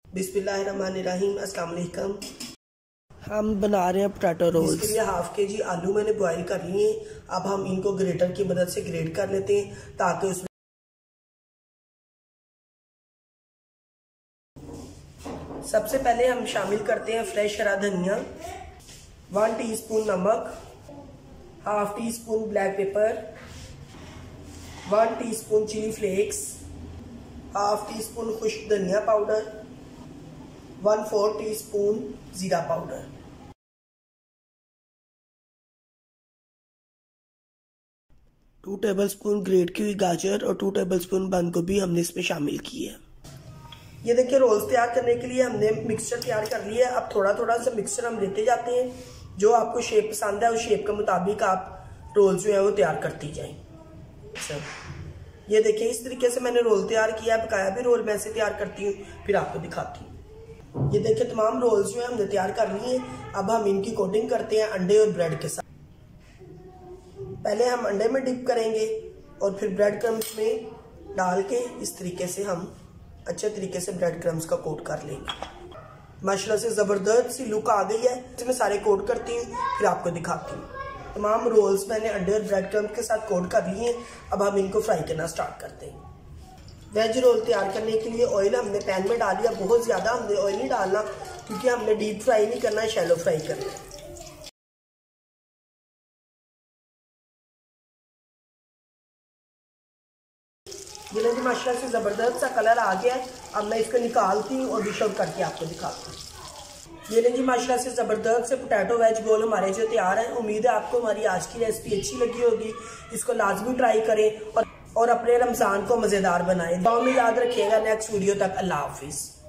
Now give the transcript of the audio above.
बिस्मिल्लाहिर्रहमानिर्रहीम, अस्सलाम वालेकुम। हम बना रहे हैं पोटैटो रोल्स। इसके लिए हाफ के जी आलू मैंने बॉईल कर लिए हैं। अब हम इनको ग्रेटर की मदद से ग्रेट कर लेते हैं ताकि उसमें सबसे पहले हम शामिल करते हैं फ्रेश हरा धनिया, 1 टीस्पून नमक, half teaspoon black pepper, 1 teaspoon chilli flakes, half teaspoon खुश्क धनिया पाउडर, 1/4 टीस्पून जीरा पाउडर। टू टेबलस्पून ग्रेट की हुई गाजर और 2 टेबलस्पून बंद गोभी हमने इसमें शामिल की है। ये देखिए, रोल्स तैयार करने के लिए हमने मिक्सचर तैयार कर लिया है। अब थोड़ा थोड़ा सा मिक्सचर हम लेते जाते हैं। जो आपको शेप पसंद है उस शेप के मुताबिक आप रोल जो है वो तैयार करती जाएं। ये देखिए, इस तरीके से मैंने रोल तैयार किया है। बकाया भी रोल मैं ऐसे तैयार करती हूँ, फिर आपको दिखाती हूँ। ये देखिए, तमाम रोल्स जो है हमने तैयार कर लिए हैं। अब हम इनकी कोटिंग करते हैं अंडे और ब्रेड के साथ। पहले हम अंडे में डिप करेंगे और फिर ब्रेड क्रम्स में डाल के इस तरीके से हम अच्छे तरीके से ब्रेड क्रम्स का कोट कर लेंगे। माशाल्लाह से ज़बरदस्त सी लुक आ गई है। इसमें सारे कोट करती हूँ, फिर आपको दिखाती हूँ। तमाम रोल्स मैंने अंडे और ब्रेड क्रम्स के साथ कोट कर लिए हैं। अब हम इनको फ्राई करना स्टार्ट करते हैं। वेज रोल तैयार करने के लिए ऑयल हमने पैन में डाल दिया। बहुत ज़्यादा हमने ऑयल नहीं डालना, क्योंकि हमने डीप फ्राई नहीं करना, शैलो फ्राई करना है। ये देखिए, माशाल्लाह से ज़बरदस्त सा कलर आ गया है। अब मैं इसको निकालती हूँ और डिश आउट करके आपको दिखाती हूँ। ये देखिए, माशाल्लाह से ज़बरदस्त से पोटैटो वेज गोल हमारे जो तैयार हैं। उम्मीद है आपको हमारी आज की रेसिपी अच्छी लगी होगी। इसको लाजमी ट्राई करें और अपने रमज़ान को मज़ेदार बनाएं। दुआ में याद रखिएगा। नेक्स्ट वीडियो तक अल्लाह हाफिज़।